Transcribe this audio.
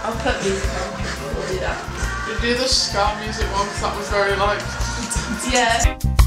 I'll put music on. We'll do that. You do the ska music one because that was very like. Yeah.